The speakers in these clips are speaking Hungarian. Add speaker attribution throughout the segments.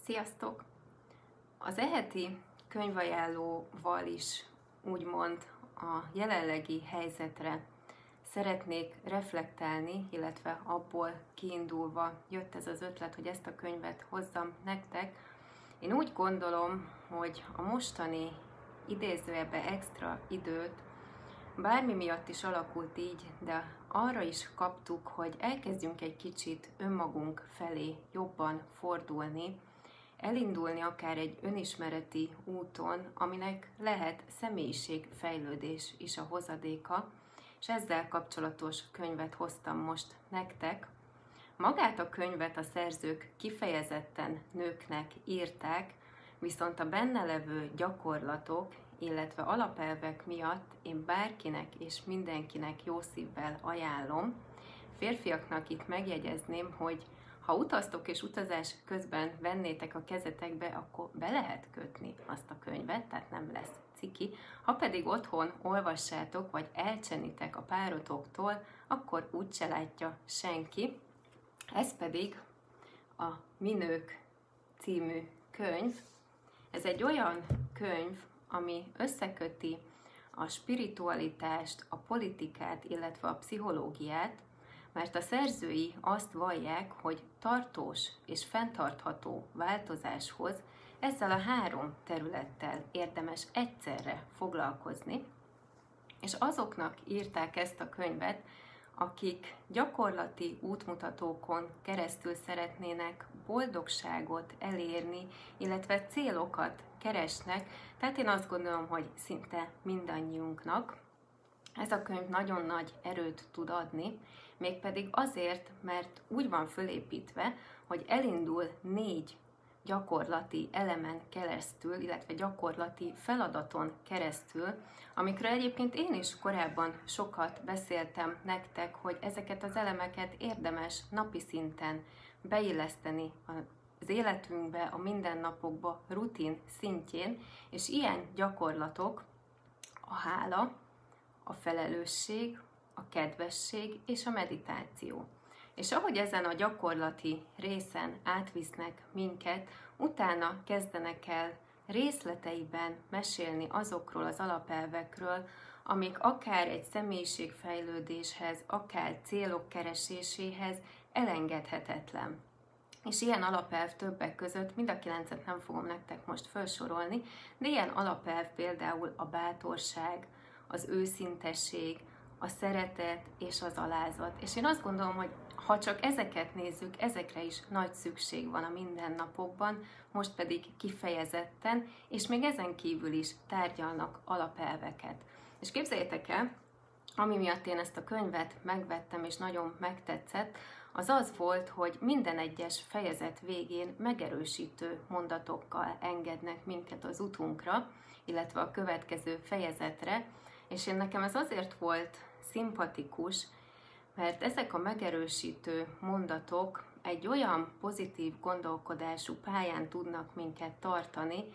Speaker 1: Sziasztok! Az eheti könyvajánlóval is úgymond a jelenlegi helyzetre szeretnék reflektálni, illetve abból kiindulva jött ez az ötlet, hogy ezt a könyvet hozzam nektek. Én úgy gondolom, hogy a mostani idézőjelbe extra időt bármi miatt is alakult így, de arra is kaptuk, hogy elkezdjünk egy kicsit önmagunk felé jobban fordulni, elindulni akár egy önismereti úton, aminek lehet személyiségfejlődés is a hozadéka, és ezzel kapcsolatos könyvet hoztam most nektek. Magát a könyvet a szerzők kifejezetten nőknek írták, viszont a benne levő gyakorlatok, illetve alapelvek miatt én bárkinek és mindenkinek jó szívvel ajánlom. Férfiaknak itt megjegyezném, hogy ha utaztok és utazás közben vennétek a kezetekbe, akkor be lehet kötni azt a könyvet, tehát nem lesz ciki. Ha pedig otthon olvassátok, vagy elcsenitek a párotoktól, akkor úgyse látja senki. Ez pedig a Mi nők című könyv. Ez egy olyan könyv, ami összeköti a spiritualitást, a politikát, illetve a pszichológiát, mert a szerzői azt vallják, hogy tartós és fenntartható változáshoz ezzel a három területtel érdemes egyszerre foglalkozni, és azoknak írták ezt a könyvet, akik gyakorlati útmutatókon keresztül szeretnének boldogságot elérni, illetve célokat keresnek, tehát én azt gondolom, hogy szinte mindannyiunknak. Ez a könyv nagyon nagy erőt tud adni, mégpedig azért, mert úgy van fölépítve, hogy elindul 4 gyakorlati elemen keresztül, illetve gyakorlati feladaton keresztül, amikről egyébként én is korábban sokat beszéltem nektek, hogy ezeket az elemeket érdemes napi szinten beilleszteni az életünkbe, a mindennapokba, rutin szintjén, és ilyen gyakorlatok a hála, a felelősség, a kedvesség és a meditáció. És ahogy ezen a gyakorlati részen átvisznek minket, utána kezdenek el részleteiben mesélni azokról az alapelvekről, amik akár egy személyiségfejlődéshez, akár célok kereséséhez elengedhetetlen. És ilyen alapelv többek között, mind a 9-et nem fogom nektek most felsorolni, de ilyen alapelv például a bátorság, az őszintesség, a szeretet és az alázat. És én azt gondolom, hogy ha csak ezeket nézzük, ezekre is nagy szükség van a mindennapokban, most pedig kifejezetten, és még ezen kívül is tárgyalnak alapelveket. És képzeljétek el, ami miatt én ezt a könyvet megvettem és nagyon megtetszett, az az volt, hogy minden egyes fejezet végén megerősítő mondatokkal engednek minket az utunkra, illetve a következő fejezetre, és nekem ez azért volt szimpatikus, mert ezek a megerősítő mondatok egy olyan pozitív gondolkodású pályán tudnak minket tartani,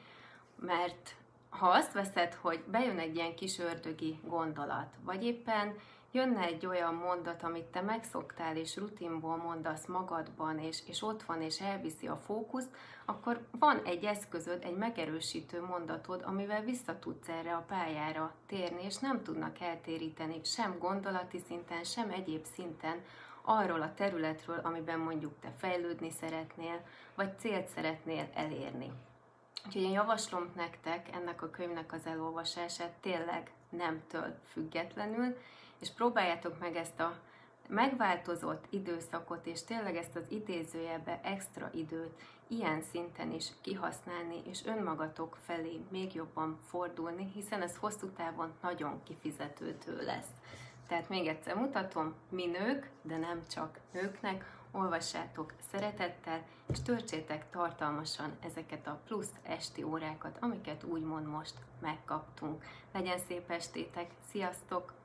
Speaker 1: mert ha azt veszed, hogy bejön egy ilyen kis ördögi gondolat, vagy éppen jönne egy olyan mondat, amit te megszoktál és rutinból mondasz magadban, és ott van és elviszi a fókuszt, akkor van egy eszközöd, egy megerősítő mondatod, amivel vissza tudsz erre a pályára térni, és nem tudnak eltéríteni sem gondolati szinten, sem egyéb szinten arról a területről, amiben mondjuk te fejlődni szeretnél, vagy célt szeretnél elérni. Úgyhogy én javaslom nektek ennek a könyvnek az elolvasását tényleg nemtől függetlenül, és próbáljátok meg ezt a megváltozott időszakot, és tényleg ezt az idézőjelbe extra időt ilyen szinten is kihasználni, és önmagatok felé még jobban fordulni, hiszen ez hosszú távon nagyon kifizetődő lesz. Tehát még egyszer mutatom, mi nők, de nem csak nőknek, olvassátok szeretettel, és töltsétek tartalmasan ezeket a plusz esti órákat, amiket úgymond most megkaptunk. Legyen szép estétek, sziasztok!